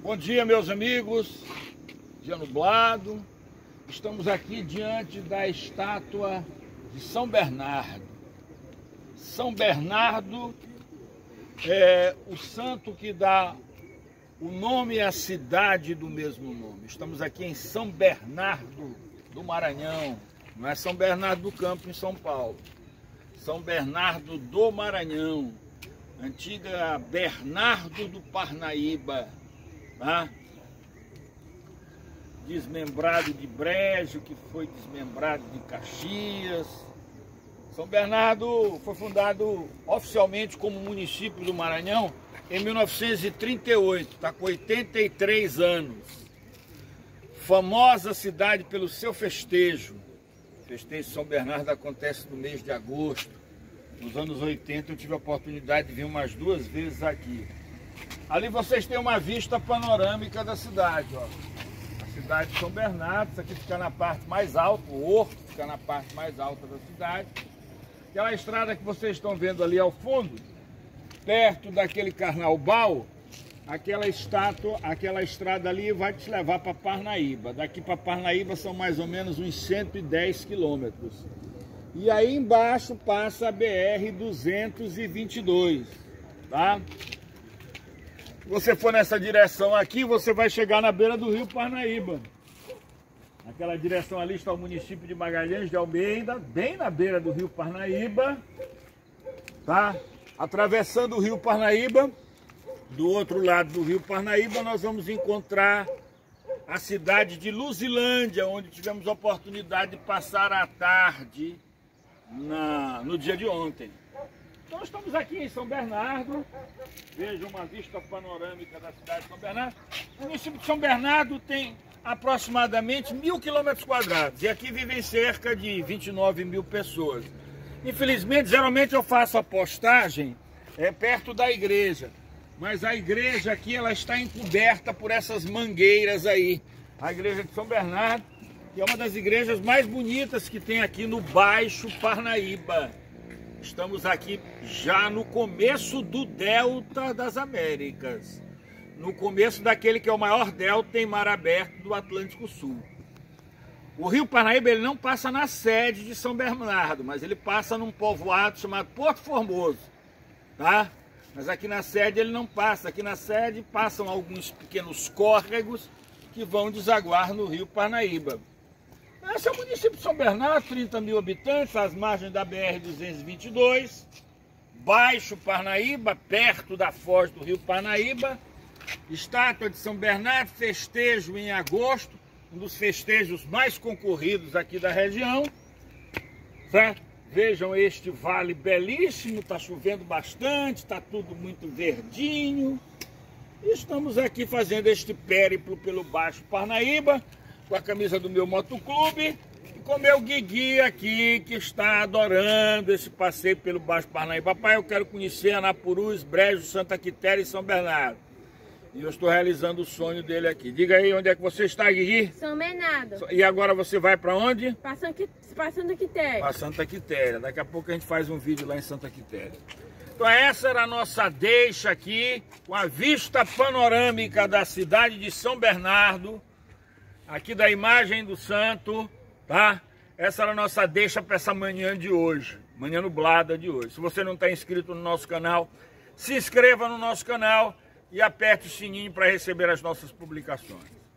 Bom dia, meus amigos. Dia nublado. Estamos aqui diante da estátua de São Bernardo. São Bernardo é o santo que dá o nome à cidade do mesmo nome. Estamos aqui em São Bernardo do Maranhão. Não é São Bernardo do Campo, em São Paulo. São Bernardo do Maranhão. Antiga Bernardo do Parnaíba. Tá? Desmembrado de Brejo, que foi desmembrado de Caxias. São Bernardo foi fundado oficialmente como município do Maranhão em 1938, está com 83 anos. Famosa cidade pelo seu festejo. O festejo de São Bernardo acontece no mês de agosto. Nos anos 80 eu tive a oportunidade de vir umas 2 vezes aqui. Ali vocês têm uma vista panorâmica da cidade, ó. A cidade de São Bernardo, isso aqui fica na parte mais alta, o Horto fica na parte mais alta da cidade. Aquela estrada que vocês estão vendo ali ao fundo, perto daquele carnaubal, aquela estrada ali vai te levar para Parnaíba. Daqui para Parnaíba são mais ou menos uns 110 quilômetros. E aí embaixo passa a BR-222, tá? Se você for nessa direção aqui, você vai chegar na beira do rio Parnaíba. Naquela direção ali está o município de Magalhães de Almeida, bem na beira do rio Parnaíba, tá? Atravessando o rio Parnaíba, do outro lado do rio Parnaíba, nós vamos encontrar a cidade de Luzilândia, onde tivemos a oportunidade de passar a tarde no dia de ontem. Então estamos aqui em São Bernardo, veja uma vista panorâmica da cidade de São Bernardo. O município de São Bernardo tem aproximadamente 1.000 quilômetros quadrados e aqui vivem cerca de 29 mil pessoas. Infelizmente, geralmente eu faço a postagem perto da igreja, mas a igreja aqui ela está encoberta por essas mangueiras aí. A igreja de São Bernardo, que é uma das igrejas mais bonitas que tem aqui no Baixo Parnaíba. Estamos aqui já no começo do Delta das Américas. No começo daquele que é o maior delta em mar aberto do Atlântico Sul. O rio Parnaíba ele não passa na sede de São Bernardo, mas ele passa num povoado chamado Porto Formoso, tá? Mas aqui na sede ele não passa. Aqui na sede passam alguns pequenos córregos que vão desaguar no rio Parnaíba. Esse é o município de São Bernardo, 30 mil habitantes, às margens da BR-222, Baixo Parnaíba, perto da foz do rio Parnaíba. Estátua de São Bernardo, festejo em agosto, um dos festejos mais concorridos aqui da região, certo? Vejam este vale belíssimo, está chovendo bastante, está tudo muito verdinho. E estamos aqui fazendo este périplo pelo Baixo Parnaíba, com a camisa do meu motoclube e com o meu Guigui aqui, que está adorando esse passeio pelo Baixo Parnaíba. Papai, eu quero conhecer Anapurus, Brejo, Santa Quitéria e São Bernardo. E eu estou realizando o sonho dele aqui. Diga aí onde é que você está, Guigui? São Bernardo. E agora você vai para onde? Para Santa Quitéria. Para Santa Quitéria. Daqui a pouco a gente faz um vídeo lá em Santa Quitéria. Então essa era a nossa deixa aqui, com a vista panorâmica da cidade de São Bernardo, aqui da imagem do santo, tá? Essa era a nossa deixa para essa manhã de hoje, manhã nublada de hoje. Se você não está inscrito no nosso canal, se inscreva no nosso canal e aperte o sininho para receber as nossas publicações.